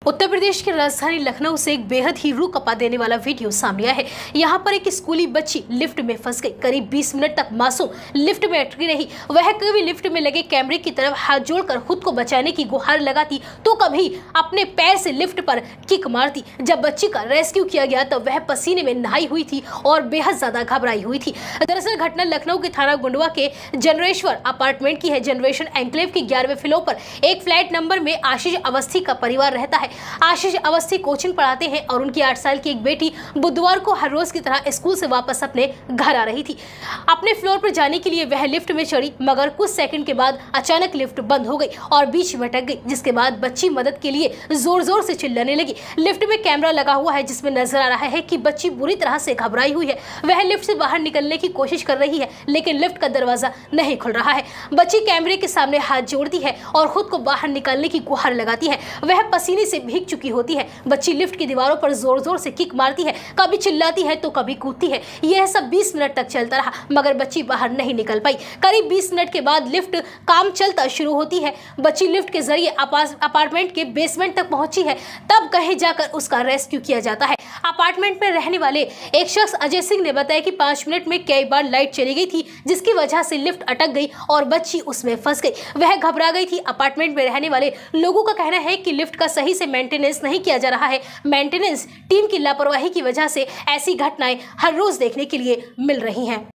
उत्तर प्रदेश की राजधानी लखनऊ से एक बेहद ही रूह कपा देने वाला वीडियो सामने आया है। यहाँ पर एक स्कूली बच्ची लिफ्ट में फंस गई। करीब 20 मिनट तक मासूम लिफ्ट में अटकी रही। वह कभी लिफ्ट में लगे कैमरे की तरफ हाथ जोड़कर खुद को बचाने की गुहार लगाती तो कभी अपने पैर से लिफ्ट पर किक मारती। जब बच्ची का रेस्क्यू किया गया तब वह पसीने में नहाई हुई थी और बेहद ज्यादा घबराई हुई थी। दरअसल घटना लखनऊ के थाना गुंडवा के जनरेश्वर अपार्टमेंट की है। जनरेशन एन्क्लेव की 11वें फ्लोर पर एक फ्लैट नंबर में आशीष अवस्थी का परिवार रहता है। आशीष अवस्थी कोचिंग पढ़ाते हैं और उनकी 8 साल की एक बेटी बुधवार को हर रोज की तरह स्कूल से वापस अपने घर आ रही थी। अपने फ्लोर पर जाने के लिए वह लिफ्ट में चढ़ी, मगर कुछ सेकंड के बाद अचानक लिफ्ट बंद हो गई और बीच में अटक गई, जिसके बाद बच्ची मदद के लिए जोर जोर से चिल्लाने लगी। लिफ्ट में कैमरा लगा हुआ है जिसमें नजर आ रहा है कि बच्ची बुरी तरह से घबराई हुई है। वह लिफ्ट से बाहर निकलने की कोशिश कर रही है लेकिन लिफ्ट का दरवाजा नहीं खुल रहा है। बच्ची कैमरे के सामने हाथ जोड़ती है और खुद को बाहर निकालने की गुहार लगाती है। वह पसीने से भीग चुकी होती है। बच्ची लिफ्ट की दीवारों पर जोर जोर से किक मारती है, कभी चिल्लाती है तो कभी कूदती है। यह सब 20 मिनट तक चलता रहा मगर बच्ची बाहर नहीं निकल पाई। करीब 20 मिनट के बाद लिफ्ट काम चलता शुरू होती है। बच्ची लिफ्ट के जरिए अपार्टमेंट के बेसमेंट तक पहुंची है, तब कहीं जाकर उसका रेस्क्यू किया जाता है। अपार्टमेंट में रहने वाले एक शख्स अजय सिंह ने बताया कि 5 मिनट में कई बार लाइट चली गई थी जिसकी वजह से लिफ्ट अटक गई और बच्ची उसमें फंस गई। वह घबरा गई थी। अपार्टमेंट में रहने वाले लोगों का कहना है कि लिफ्ट का सही से मेंटेनेंस नहीं किया जा रहा है। मेंटेनेंस टीम की लापरवाही की वजह से ऐसी घटनाएं हर रोज देखने के लिए मिल रही हैं।